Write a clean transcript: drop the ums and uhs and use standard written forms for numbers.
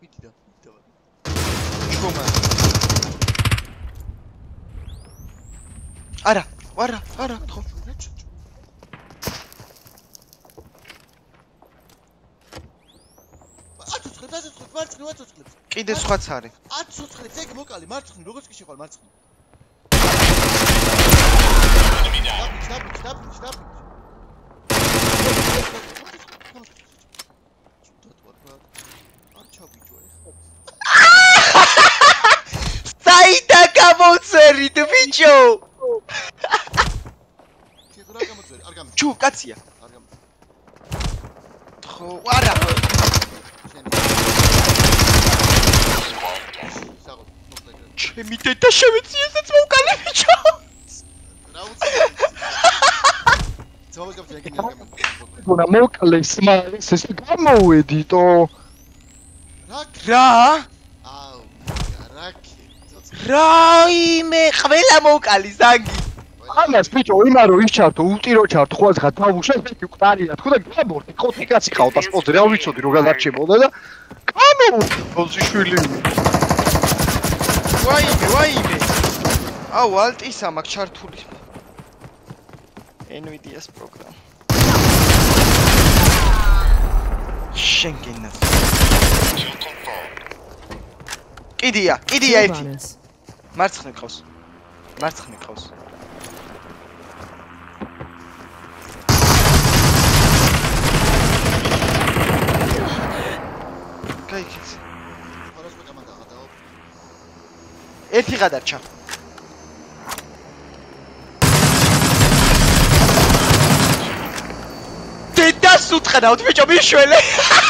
მიტიდა. ჩხომა. არა, ხო. კიდე სხვაც არის. 10-9 ეგ მოკალი მარცხნი როგორც კი შეყვალ მარცხნი. საიდა გამოცერით ბიჭო. რა გამოწერი? არ გამოწერი. ჩუ კაცია. არ გამოწერი. ხო, არა. ჩემი დედა შემეცი ესეც მოვკალე ბიჭო. რა უცებ. ძმაოს გამწერი ეგ ნერგა. გონა მოკლეს მაგას ეს გამოვედიტო. რა? აუ, რაკი. რაიმე, ყველა მოვკალი ზანგი. ამას ბიჭო იმარო ისჩართო, უტირო ჩართო, ხო ახლა დავუშვა ეს მკვდარია, თქო და გამორდი, ხოთი კაცი ყავდა სპორტზე, რა ვიცოდი რო გადარჩებოდა და გამოვდოზიშვილი. ვაიმე. აუ, ალტისა მაქვს ჩართული. NVIDIA-ს პროგრამა. შენგენას. კიდია ერთი. მარცხნი ყავს. გაიქეც. ერთი გადარჩა. დედას უთხრაოთ ბიჭო მიშველე.